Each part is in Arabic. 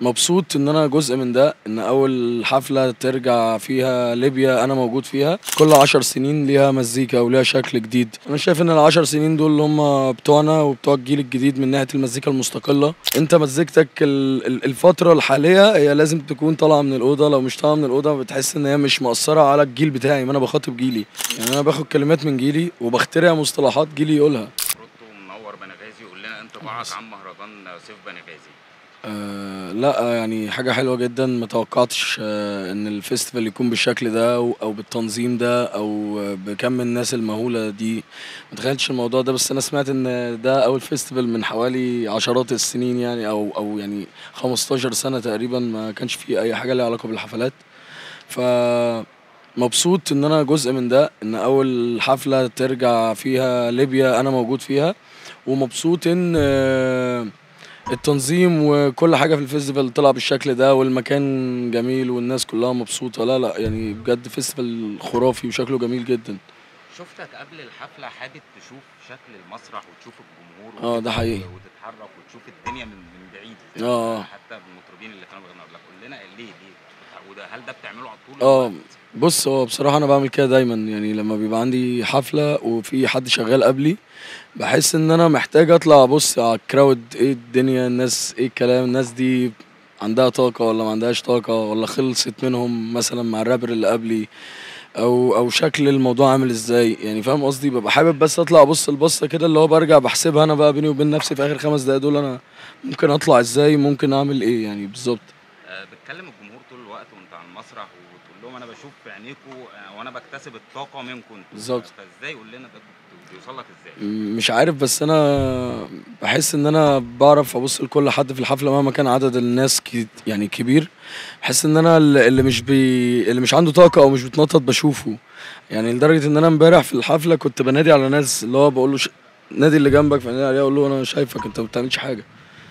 مبسوط ان انا جزء من ده، ان اول حفلة ترجع فيها ليبيا انا موجود فيها. كل 10 سنين ليها مزيكا وليها شكل جديد. انا شايف ان ال10 سنين دول هم بتوعنا وبتوع الجيل الجديد من ناحية المزيكا المستقلة. انت مزيكتك الفترة الحالية هي لازم تكون طالعة من الأوضة، لو مش طالعة من الأوضة بتحس ان هي مش مؤثرة على الجيل بتاعي، ما انا بخاطب جيلي. يعني انا باخد كلمات من جيلي وبخترع مصطلحات جيلي يقولها. روتو منور بنغازي، قول لنا انطباعك عن مهرجان صيف بنغازي. لا يعني حاجة حلوة جدا. ما توقعتش ان الفيستيفال يكون بالشكل ده أو بالتنظيم ده او بكم الناس المهولة دي. ما تخيلتش الموضوع ده، بس انا سمعت ان ده اول فيستيفال من حوالي عشرات السنين، يعني او يعني 15 سنة تقريبا ما كانش فيه اي حاجة ليها علاقة بالحفلات. ف مبسوط ان انا جزء من ده، ان اول حفلة ترجع فيها ليبيا انا موجود فيها. ومبسوط ان التنظيم وكل حاجة في الفيستيفال طلع بالشكل ده، والمكان جميل والناس كلها مبسوطة. لا لا يعني بجد فيستيفال خرافي وشكله جميل جدا. شفتك قبل الحفلة، حابب تشوف شكل المسرح وتشوف الجمهور اه ده وكده حقيقي. وتتحرك وتشوف الدنيا من بعيد، اه اه حتى المطربين اللي كانوا بيغنوا قبلك. قول لنا ليه وده هل ده بتعمله على طول اه. الوقت؟ بص هو بصراحة انا بعمل كده دايما، يعني لما بيبقى عندي حفلة وفي حد شغال قبلي بحس ان انا محتاج اطلع ابص على الكراود، ايه الدنيا، الناس ايه الكلام، الناس دي عندها طاقة ولا ما عندهاش طاقة، ولا خلصت منهم مثلا مع الرابر اللي قبلي، او شكل الموضوع عامل ازاي. يعني فاهم قصدي؟ ببقى حابب بس اطلع ابص البصه كده، اللي هو برجع بحسبها انا بقى بيني وبين نفسي في اخر 5 دقايق دول انا ممكن اطلع ازاي، ممكن اعمل ايه يعني بالظبط. بتكلم الجمهور طول الوقت وانت على المسرح وتقول لهم انا بشوف في عينيكوا وانا بكتسب الطاقة منكم انتوا، بالظبط. فازاي؟ قول لنا ده بيوصل لك ازاي؟ مش عارف، بس انا بحس ان انا بعرف ابص لكل حد في الحفله مهما كان عدد الناس يعني كبير. بحس ان انا اللي مش عنده طاقه او مش بتنطط بشوفه. يعني لدرجه ان انا امبارح في الحفله كنت بنادي على ناس، اللي هو بقول له نادي اللي جنبك، فنادي عليه اقول له انا شايفك انت ما بتعملش حاجه.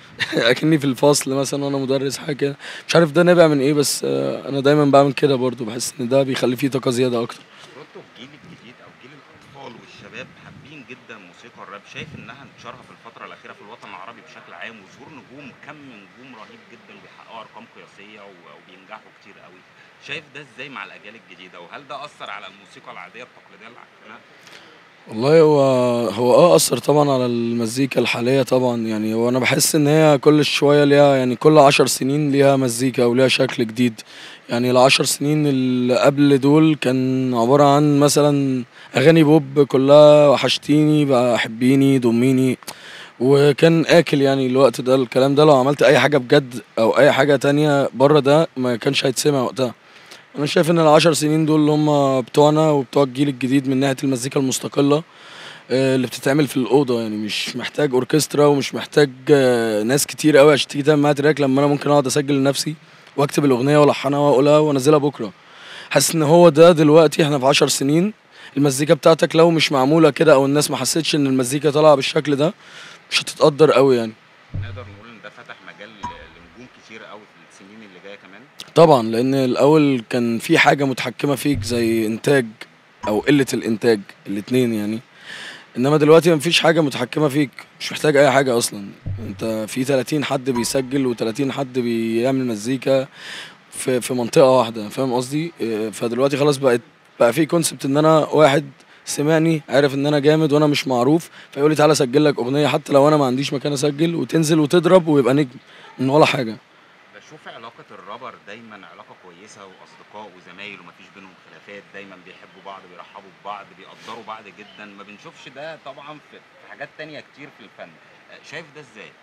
اكني في الفصل مثلا وانا مدرس حاجه كده. مش عارف ده نابع من ايه، بس انا دايما بعمل كده برضو، بحس ان ده بيخلي فيه طاقه زياده اكتر. روتو الجيل الجديد او جيل الاطفال والشباب حابين جدا موسيقى الراب، شايف انها انتشارها في الفتره الاخيره في الوطن العربي بشكل عام وظهور نجوم، كم من نجوم رهيب جدا وبيحققوا ارقام قياسيه وبينجحوا كتير قوي، شايف ده ازاي مع الاجيال الجديده؟ وهل ده اثر على الموسيقى العاديه التقليديه اللي عندنا؟ والله هو اثر طبعا على المزيكا الحاليه طبعا. يعني هو انا بحس ان هي كل شويه ليها، يعني كل 10 سنين ليها مزيكا وليها شكل جديد. يعني ال10 سنين اللي قبل دول كان عباره عن مثلا اغاني بوب كلها وحشتيني بقى حبيني ضميني، وكان اكل. يعني الوقت ده الكلام ده لو عملت اي حاجه بجد او اي حاجه تانية بره ده ما كانش هيتسمع وقتها. انا شايف ان ال10 سنين دول هم بتوعنا وبتوع الجيل الجديد من ناحيه المزيكا المستقله، اللي بتتعمل في الأوضة. يعني مش محتاج أوركسترا ومش محتاج ناس كتير قوي عشان تيجي تعمل معايا تراك، لما أنا ممكن أقعد أسجل لنفسي وأكتب الأغنية وألحنها وأقولها وأنزلها بكرة. حاسس إن هو ده دلوقتي إحنا في 10 سنين المزيكا بتاعتك لو مش معمولة كده أو الناس ما حسيتش إن المزيكا طالعة بالشكل ده مش هتتقدر قوي يعني. نقدر نقول ان ده فتح مجال لنجوم كتير قوي في السنين اللي جايه كمان. طبعا لأن الأول كان في حاجة متحكمة فيك زي إنتاج أو قلة الإنتاج، الاتنين يعني. انما دلوقتي مفيش حاجه متحكمه فيك، مش محتاج اي حاجه اصلا. انت في 30 حد بيسجل و30 حد بيعمل مزيكا في منطقه واحده، فاهم قصدي؟ فدلوقتي خلاص بقى في كونسبت ان انا واحد سمعني عارف ان انا جامد وانا مش معروف، فيقول لي تعالى اسجل لك اغنيه حتى لو انا ما عنديش مكان اسجل، وتنزل وتضرب ويبقى نجم من ولا حاجه. بشوف علاقة الرابر دايما علاقة كويسة وأصدقاء وزمايل ومفيش بينهم خلافات، دايما بيحبوا بعض بيرحبوا ببعض بيقدروا بعض جدا، ما بنشوفش ده طبعا في حاجات تانية كتير في الفن. شايف ده ازاي؟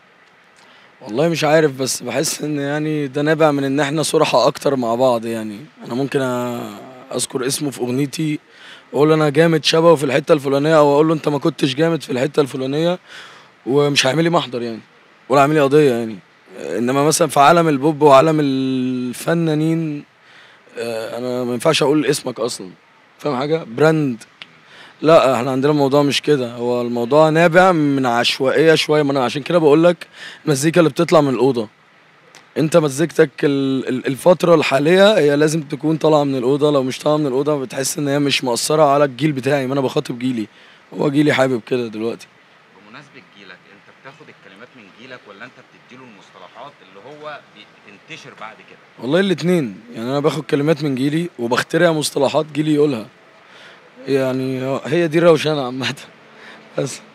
والله مش عارف، بس بحس ان يعني ده نابع من ان احنا صراحة اكتر مع بعض. يعني انا ممكن اذكر اسمه في اغنيتي واقول له انا جامد شبهه في الحتة الفلانية، او اقول له انت ما كنتش جامد في الحتة الفلانية، ومش هيعمل لي محضر يعني ولا هيعمل لي قضية يعني. انما مثلا في عالم البوب وعالم الفنانين، انا ما ينفعش اقول اسمك اصلا، فاهم حاجة؟ براند. لا احنا عندنا الموضوع مش كده، هو الموضوع نابع من عشوائية شوية. ما انا عشان كده بقول لك المزيكا اللي بتطلع من الأوضة. انت مزيكتك الفترة الحالية هي لازم تكون طالعة من الأوضة، لو مش طالعة من الأوضة بتحس ان هي مش مؤثرة على الجيل بتاعي، ما انا بخاطب جيلي. هو جيلي حابب كده دلوقتي. بمناسبة جيلك، انت بتاخد الكلمات من جيلك ولا انت بتديله المصطلحات اللي هو تنتشر بعد كده؟ والله الاتنين، يعني انا باخد كلمات من جيلي وبخترع مصطلحات جيلي يقولها، يعني هي دي الروشنة عامة. بس